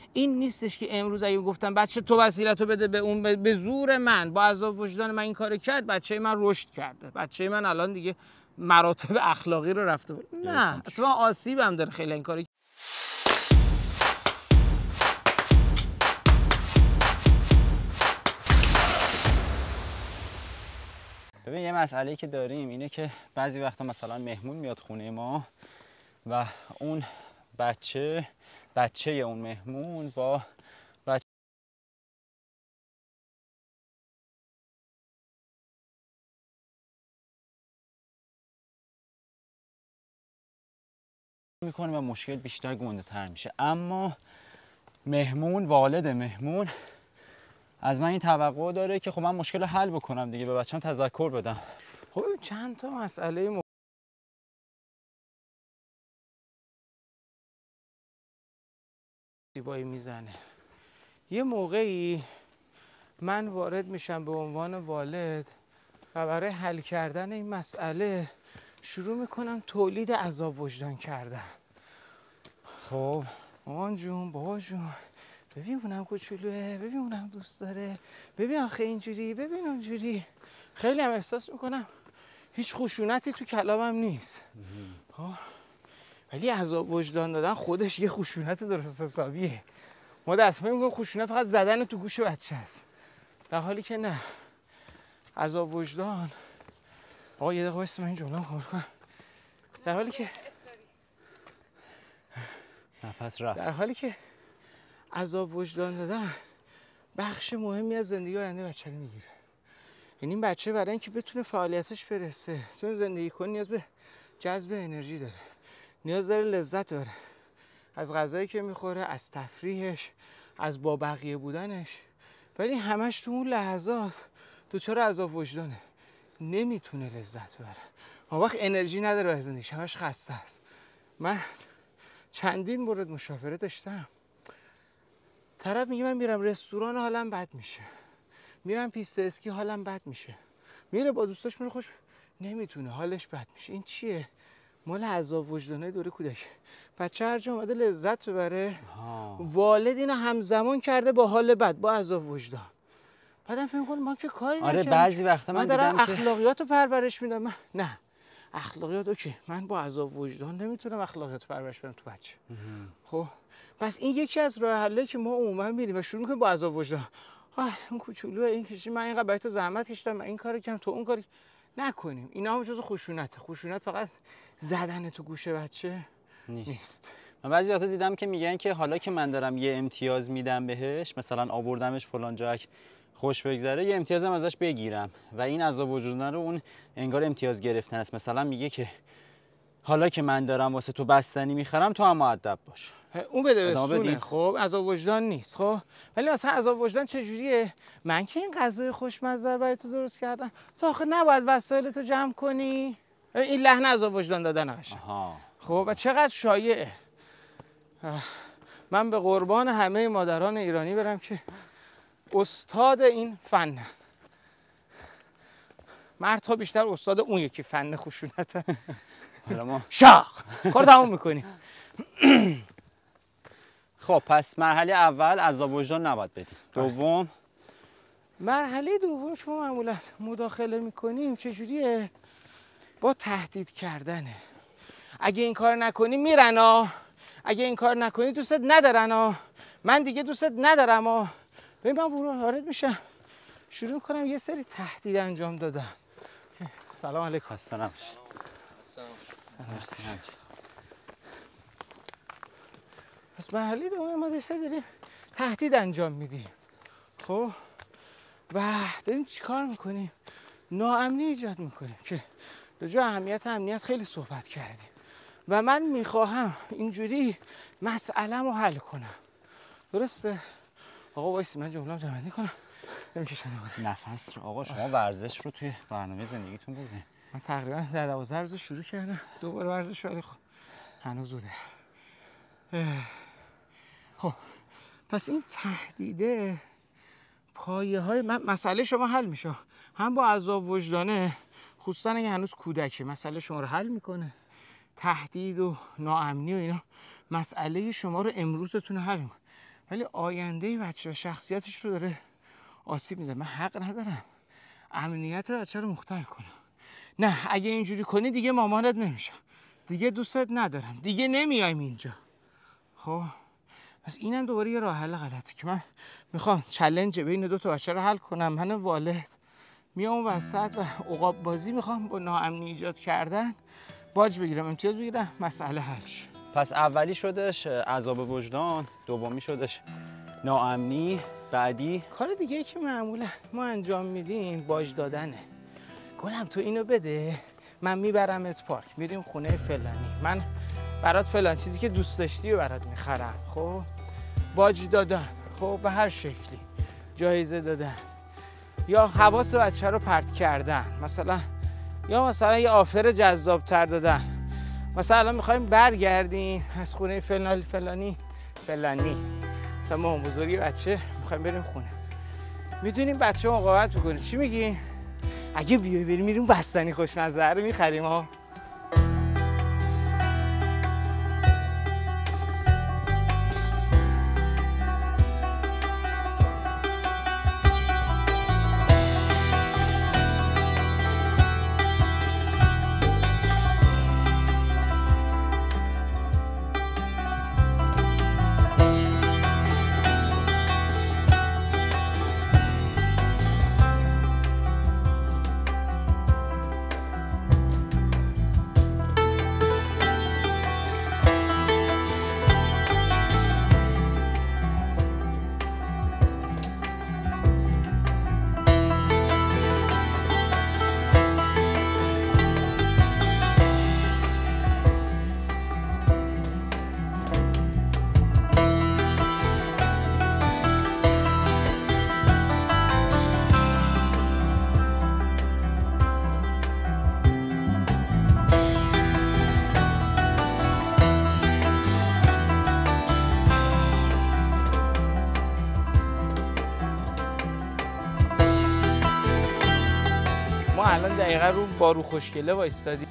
این نیستش که امروز اگه گفتم بچه تو وسیلتو بده به اون، به زور من با عذاب وجدان من این کارو کرد، بچه من رشد کرده، بچه من الان دیگه مراتب اخلاقی رو رفته بود. نه، تو آسیب هم داره خیلی این کاری. ببین یه مسئله‌ای که داریم اینه که بعضی وقتا مثلا مهمون میاد خونه ما و اون بچه اون مهمون با میکنه و مشکل بیشتر گنده تر میشه. اما والد مهمون از من این توقع داره که خب من مشکل رو حل بکنم دیگه، به بچه‌م تذکر بدم. خب چند تا مسئله زیبایی میزنه. یه موقعی من وارد میشم به عنوان والد و برای حل کردن این مسئله شروع میکنم تولید عذاب وجدان کردن. خب مامان جون، بابا جون، ببین اونم کوچولوه، ببین اونم دوست داره، ببین آخه اینجوری، ببین اونجوری. خیلی هم احساس میکنم هیچ خشونتی تو کلامم نیست، ولی عذاب وجدان دادن خودش یه خشونت درست حسابیه. ما دست میگیم خشونت فقط زدن تو گوش بچه است، در حالی که نه. عذاب وجدان، آقا یه دقیقه واسه من این جمله رو کنم. در حالی که عذاب وجدان دادن بخش مهمی از زندگی آینده بچه رو میگیره. یعنی این بچه برای اینکه بتونه فعالیتش برسه، بتونه زندگی کنه، نیاز به جذب انرژی داره، نیاز داره لذت داره از غذایی که میخوره، از تفریحش، از با بقیه بودنش. ولی همش تو اون لحظات دوچار عذاب وجدانه، نمیتونه لذت ببره. اون وقت انرژی نداره برای زندگیش، همش خسته است. من چندین مورد مشاوره داشتم، طرف میگه من میرم رستوران حالم بد میشه، میرم پیست اسکی حالم بد میشه، میره با دوستاش میره خوش، نمیتونه، حالش بد میشه. این چیه؟ مال عذاب وجدانه دوره کودک. بچه هر جا اومده لذت ببره، والد اینو همزمان کرده با حال بد، با عذاب وجدان. بعدم فکر می‌کنم ما که کاری نکردیم. بعضی وقتا من دارم دیدم اخلاقیاتو پرورش میدم. نه، اخلاقیات اوکی، من با عذاب وجدان نمیتونم اخلاقیات پرورش بدم تو بچه. خب پس این یکی از راه حلایی که ما عموما میریم و شروع می‌کنیم با عذاب وجدان. اون کوچولوه، این کشی، من اینقدر برای تو زحمت کشیدم، من این کارو کردم، تو اون کاری نکنیم. اینا هم جزو خشونته. خشونت فقط زدن تو گوش بچه نیست. من بعضی وقتا دیدم که میگن که حالا که من دارم یه امتیاز میدم بهش، مثلا آوردمش فلان جاک خوش بگذره، یه امتیازم ازش بگیرم و این عذاب وجدان رو اون انگار امتیاز گرفتن است. مثلا میگه که حالا که من دارم واسه تو بستنی میخرم، تو هم مؤدب باش. اون بده بستونه. خب عذاب وجدان نیست. خب ولی مثلا عذاب وجدان چجوریه؟ من که این غذای خوشمزه برای تو درست کردم، تو آخه نباید وسایل تو جمع کنی. این لحن عذاب وجدان دادن قشنگ. خب و چقدر شایعه. من به قربان همه مادران ایرانی برم که استاد این فن، مردها بیشتر استاد اون یکی فن خشونته. حالا ما شاق کار تموم میکنیم. خب پس مرحله اول عذاب وجدان نباید بدیم. دوم، مرحله دوم که ما معمولا مداخله میکنیم چجوریه؟ با تهدید کردنه. اگه این کار نکنی میرن اگه این کار نکنی دوستت ندارن من دیگه دوستت ندارم ببین من وارد میشم، شروع میکنم یه سری تهدید انجام دادن. سلام علیکم. سلام. پس مرحله دوم ما داریم تهدید انجام میدیم. خب و داریم چی کار میکنیم؟ ناامنی ایجاد میکنیم که راجع به امنیت خیلی صحبت کردیم و من میخواهم اینجوری مسئله‌مو حل کنم. درسته؟ آقا وایسی من جمله‌مو جمع کنم. نمیکشم نفس رو. آقا شما ورزش رو توی برنامه زندگیتون بزنید. من تقریبا 10-12 روز شروع کردم دوباره ورزش، ولی خب هنوز زوده. خب پس این تهدیده پایه‌های مسئله شما حل میشه، هم با عذاب وجدانه، خصوصا اگه هنوز کودکه مسئله شما رو حل میکنه. تهدید و ناامنی و اینا مسئله شما رو امروزتون حل میکنه. ولی آینده بچه و شخصیتش رو داره آسیب میزنه. من حق ندارم امنیت بچه رو مختل کنم. نه اگه اینجوری کنی دیگه مامانت نمیشم، دیگه دوستت ندارم، دیگه نمیایم اینجا. خب پس اینم دوباره یه راه حل غلطه که من میخوام چالش بین دو تا بچه رو حل کنم. من والد میام وسط و عقاب بازی میخوام با ناامنی ایجاد کردن باج بگیرم، امتیاز بگیرم، مسئله حل شه. پس اولی شدش عذاب وجدان، دومی شدش ناامنی، بعدی کار دیگه ای که معمولا ما انجام میدیم باج دادنه. گلم تو اینو بده من میبرمت پارک، میریم خونه فلانی، من برات فلان چیزی که دوست داشتی رو برات میخرم. خب باج دادن، خب به هر شکلی جایزه دادن یا حواس بچه رو پرت کردن، مثلا یه آفر جذاب تر دادن. مثلا میخوایم برگردیم از خونه فلانی مثلا مامان بزرگی بچه میخوایم بریم خونه، میدونیم بچه مقاومت میکنه، چی میگی؟ اگه بیای بریم میریم بستنی خوشمزه رو میخریم ها. ما الان دقیقا رو بارو خوشگله وایستادیم.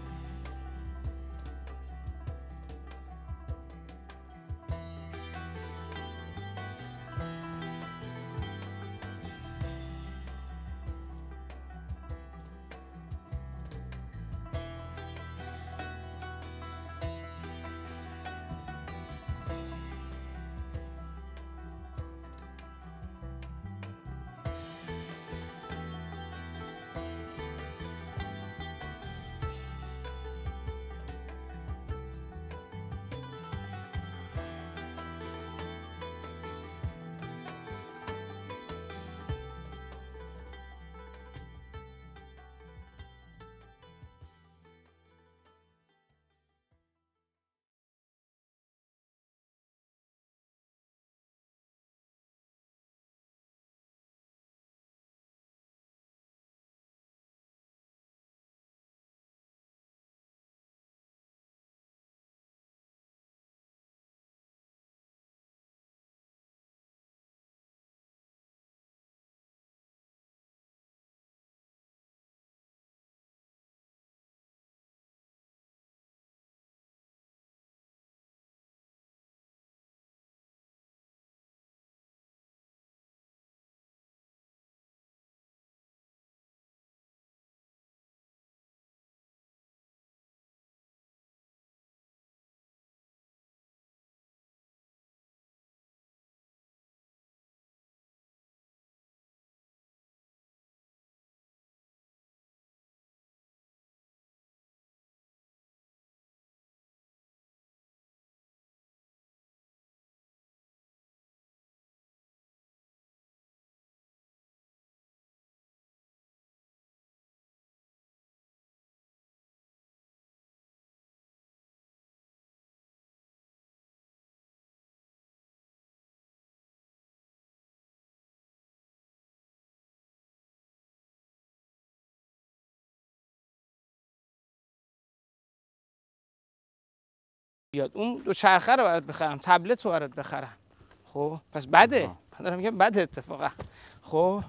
بیاد اون دوچرخه رو برات بخرم، تبلت رو برات بخرم. خب پس بده، من دارم میگم بده اتفاقا. خب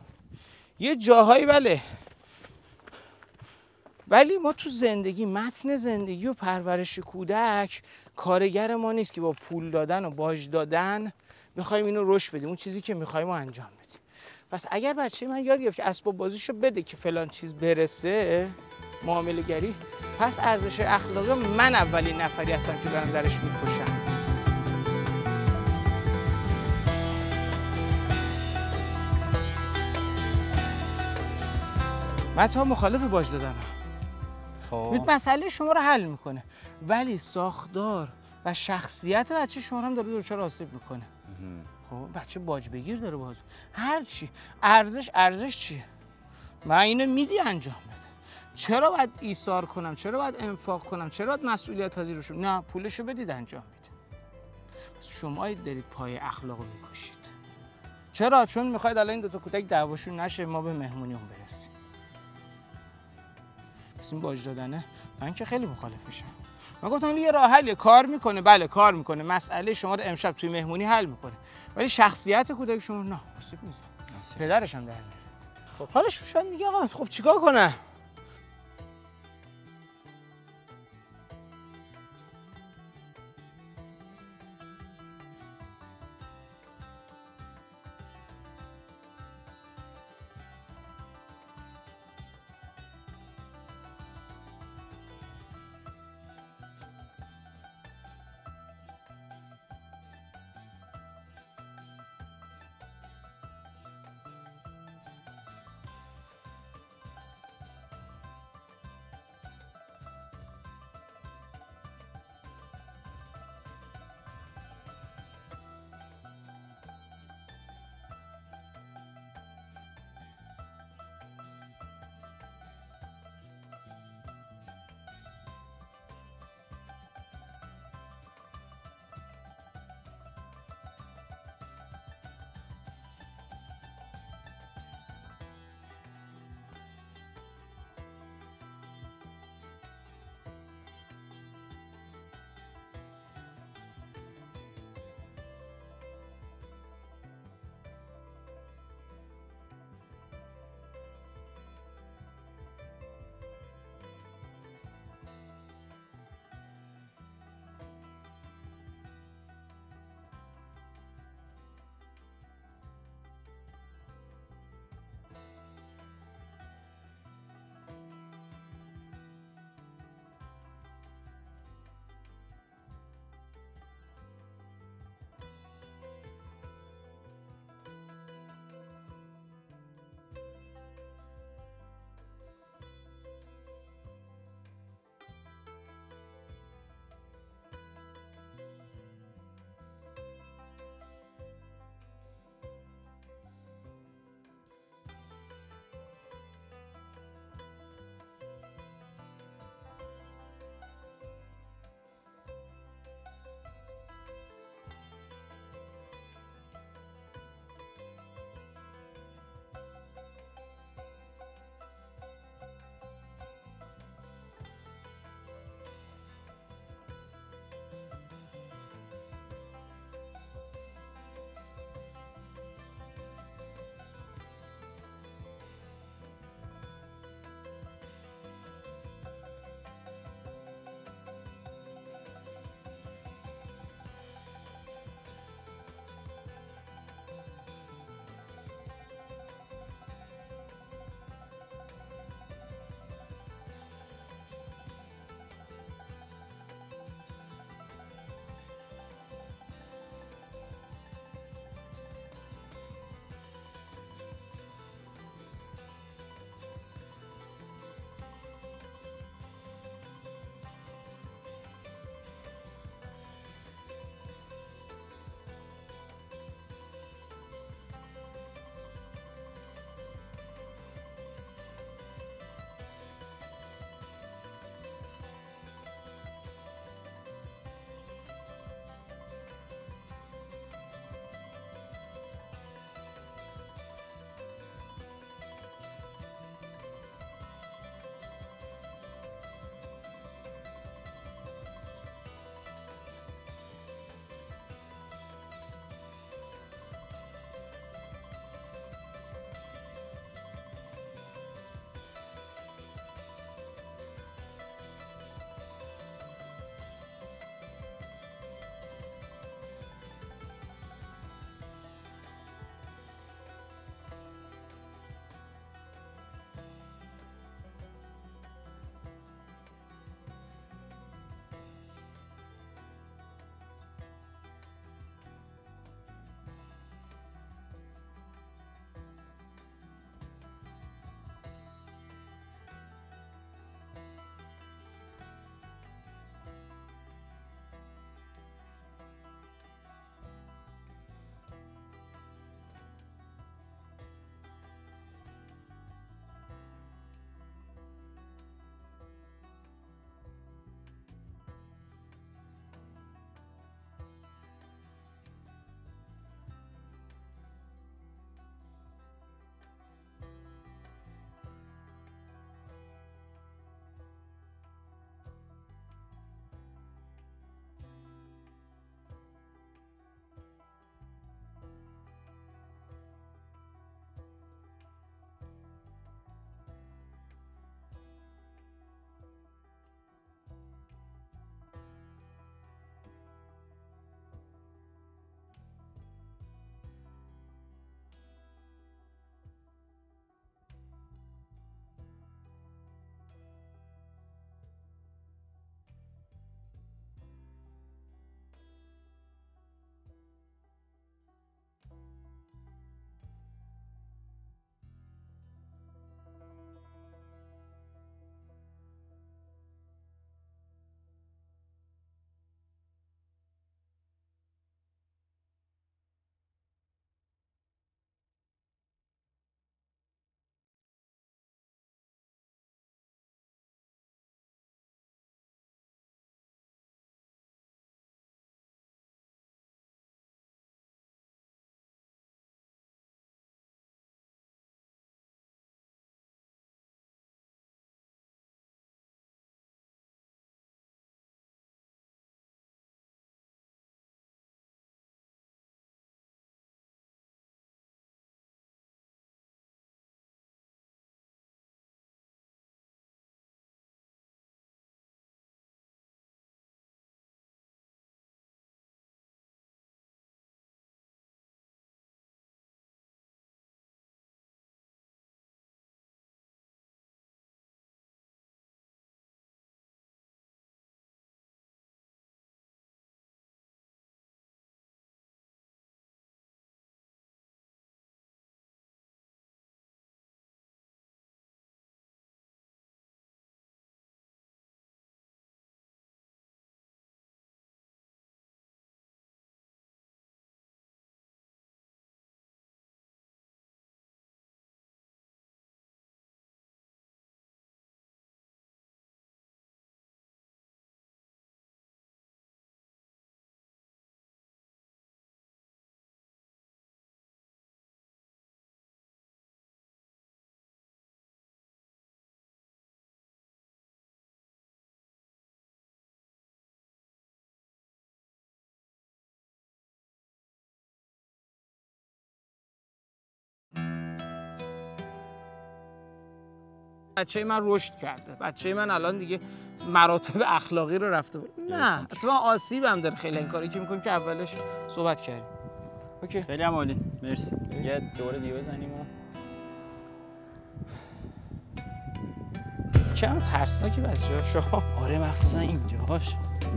یه جاهایی بله، ولی ما تو زندگی متن زندگی و پرورش کودک کارگر ما نیست که با پول دادن و باج دادن میخوایم اینو رشد بدیم، اون چیزی که میخوایم رو انجام بدیم. پس اگر بچه من یاد گرفت که اسباب بازیشو بده که فلان چیز برسه، معامله گری، پس ارزش اخلاقی من اولین نفری هستم که برم درش میکشم. من تا مخالف باج دادنم. خب مسئله شما رو حل میکنه، ولی ساختار و شخصیت بچه شما هم داره دچار آسیب میکنه. خب بچه باج بگیر داره باز. هر چی ارزش چیه؟ من اینو میدی انجام بده. چرا باید ایثار کنم؟ چرا باید انفاق کنم؟ چرا باید مسئولیت پذیر شم؟ نه، پولشو بدید انجام میده. پس شما دارید پای اخلاقو میکشید. چرا؟ چون میخواید الان این دو تا کودک دعواشون نشه، ما به مهمونی اون برسیم. پس این باج دادنه من که خیلی مخالفشم. من گفتم یه راه حل کار میکنه، بله کار میکنه، مسئله شما رو امشب توی مهمونی حل میکنه، ولی شخصیت کودک شما نه، آسیب میزنه. پدرش هم در میاره. خب حالش شاید میگه آقا خب چیکار کنم؟ بچه من رشد کرده، بچه من الان دیگه مراتب اخلاقی رو رفته بود. نه اتفاقا آسیب هم داره خیلی این کاری که میکنیم که اولش صحبت کردیم. اوکی خیلی هم عالی، مرسی. یه دوره دیگه بزنیم و کم ترسناکی بچه‌ها. آره مخصوصا اینجاش.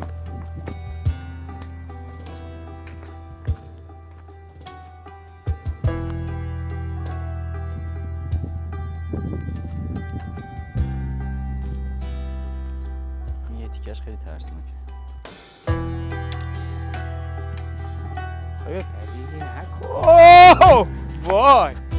یه تیکش خیلی ترسناکه. خیلی پریدی نکن. اوه وای